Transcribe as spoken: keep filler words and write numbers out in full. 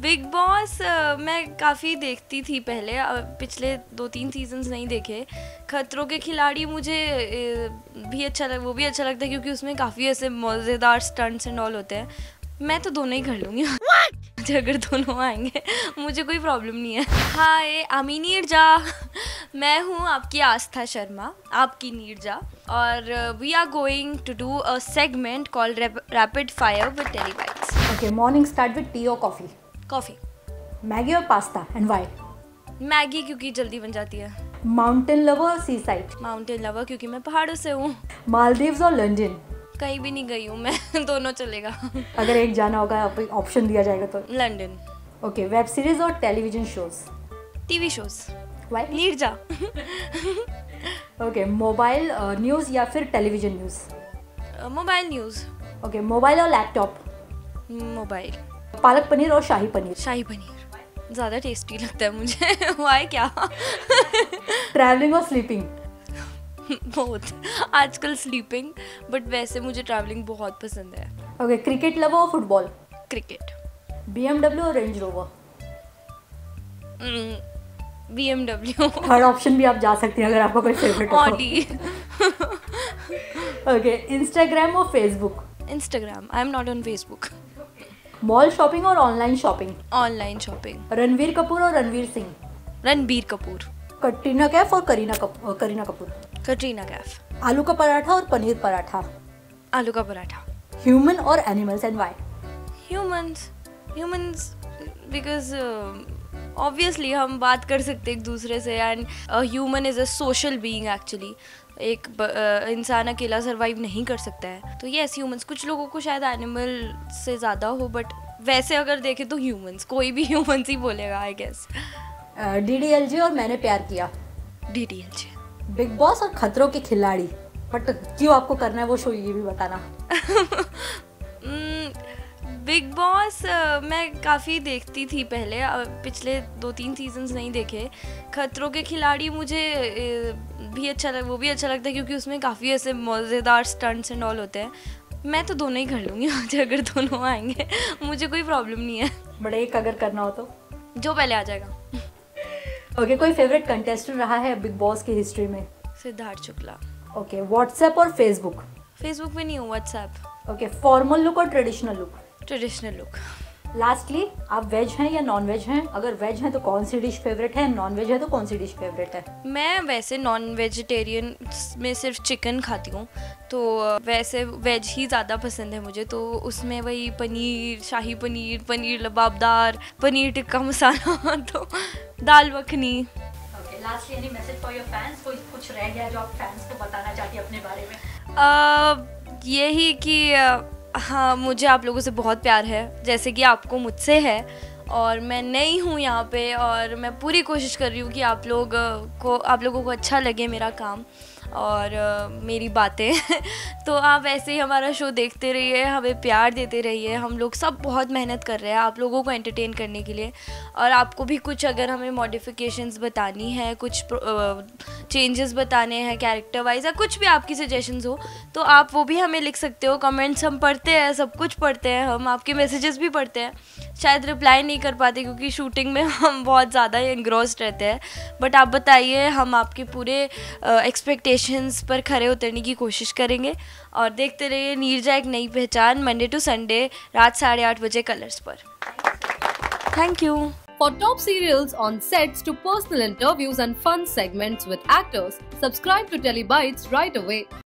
Big boss मैं काफ़ी देखती थी पहले, पिछले दो तीन सीजन्स नहीं देखे। खतरों के खिलाड़ी मुझे भी अच्छा लग वो भी अच्छा लगता है क्योंकि उसमें काफ़ी ऐसे मज़ेदार स्टंट्स एंड ऑल होते हैं। मैं तो दोनों ही कर लूँगी मुझे अगर दोनों आएंगे मुझे कोई प्रॉब्लम नहीं है। हाय आमी नीरजा, मैं हूँ आपकी आस्था शर्मा, आपकी नीरजा, और we are going to do a segment called rapid fire with Telebites. Okay, morning start with tea और कॉफी? कॉफ़ी। मैगी और पास्ता, एंड व्हाई? मैगी क्योंकि जल्दी बन जाती है। माउंटेन लवर और सी साइड? माउंटेन लवर क्योंकि मैं पहाड़ों से हूँ। मालदीव्स और लंदन? कहीं भी नहीं गई हूँ मैं दोनों चलेगा। अगर एक जाना होगा, ऑप्शन दिया जाएगा तो? लंदन। ओके, वेब सीरीज और television shows? TV shows. Why? Neerja. Okay, mobile news या फिर television news? Mobile news. Okay, mobile और लैपटॉप? मोबाइल। पालक पनीर और शाही पनीर? शाही पनीर ज़्यादा टेस्टी लगता है मुझे। वाई क्या? ट्रैवलिंग और स्लीपिंग? बहुत आजकल स्लीपिंग, बट वैसे मुझे ट्रैवलिंग बहुत पसंद है। ओके, क्रिकेट लवर और football? Cricket. B M W और Range Rover? B M W. Third option भी आप जा सकती हैं अगर आपका कोई फेवरेट हो। ऑडी। ओके, इंस्टाग्राम और Facebook? Instagram. I am not on Facebook. Mall shopping और online shopping? Online shopping. Ranveer Kapoor और रणवीर सिंह? रणबीर कपूर। कटरीना कैफ और करीना कपूर? करीना कपूर? कटरीना कैफ। आलू का पराठा और पनीर पराठा? आलू का पराठा। ह्यूमन और animals, and why? Humans. Humans because obviously हम बात कर सकते एक दूसरे से, and human is a social being actually. एक uh, इंसान अकेला सर्वाइव नहीं कर सकता है, तो येस ह्यूमंस। कुछ लोगों को शायद एनिमल से ज़्यादा हो, बट वैसे अगर देखें तो ह्यूमंस, कोई भी ह्यूमंस ही बोलेगा आई गेस। डी डी एल जे और मैंने प्यार किया? डी डी एल जे। बिग बॉस और खतरों के खिलाड़ी? बट क्यों आपको करना है वो शो, ये भी बताना। बिग बॉस मैं काफ़ी देखती थी पहले, पिछले दो तीन सीजन्स नहीं देखे। खतरों के खिलाड़ी मुझे भी अच्छा लग वो भी अच्छा लगता है क्योंकि उसमें काफ़ी ऐसे मज़ेदार स्टंट्स एंड ऑल होते हैं। मैं तो दोनों ही कर लूँगी मुझे अगर दोनों आएंगे मुझे कोई प्रॉब्लम नहीं है। बट एक अगर करना हो तो? जो पहले आ जाएगा। ओके okay, कोई फेवरेट कंटेस्टेंट रहा है बिग बॉस की हिस्ट्री में? सिद्धार्थ शुक्ला। ओके, व्हाट्सएप और फेसबुक? फेसबुक में नहीं हूँ, व्हाट्सएप। ओके, फॉर्मल लुक और traditional look? Traditional look. Lastly, आप वेज हैं या नॉन वेज हैं? अगर वेज हैं तो कौन सी डिश फेवरेट है, नॉन वेज है तो कौन सी डिश फेवरेट है? मैं वैसे नॉन वेजिटेरियन में सिर्फ चिकन खाती हूँ, तो वैसे वेज ही ज़्यादा पसंद है मुझे। तो उसमें वही पनीर, शाही पनीर, पनीर लबाबदार, पनीर टिक्का मसाला, तो dal makhani. Okay, lastly any message for your fans? कोई कुछ रह गया जो आप फैंस को बताना चाहती हैं अपने बारे में? uh, यही कि uh, हाँ, मुझे आप लोगों से बहुत प्यार है, जैसे कि आपको मुझसे है। और मैं नई हूँ यहाँ पे, और मैं पूरी कोशिश कर रही हूँ कि आप लोग को आप लोगों को अच्छा लगे मेरा काम और uh, मेरी बातें। तो आप ऐसे ही हमारा शो देखते रहिए, हमें प्यार देते रहिए। हम लोग सब बहुत मेहनत कर रहे हैं आप लोगों को एंटरटेन करने के लिए, और आपको भी कुछ अगर हमें मॉडिफिकेशंस बतानी है, कुछ चेंजेस uh, बताने हैं कैरेक्टर वाइज, या कुछ भी आपकी सजेशंस हो तो आप वो भी हमें लिख सकते हो। कमेंट्स हम पढ़ते हैं, सब कुछ पढ़ते हैं हम, आपके मैसेजेस भी पढ़ते हैं। शायद रिप्लाई नहीं कर पाते क्योंकि शूटिंग में हम बहुत ज़्यादा एंग्रॉस्ड रहते हैं, बट आप बताइए, हम आपके पूरे एक्सपेक्टेशंस uh, पर खरे उतरने की कोशिश करेंगे। और देखते रहिए नीरजा एक नई पहचान, मंडे टू संडे रात साढ़े आठ बजे कलर्स पर। Thank you. For top serials on sets to personal interviews and fun segments with actors, subscribe to Telebytes right away.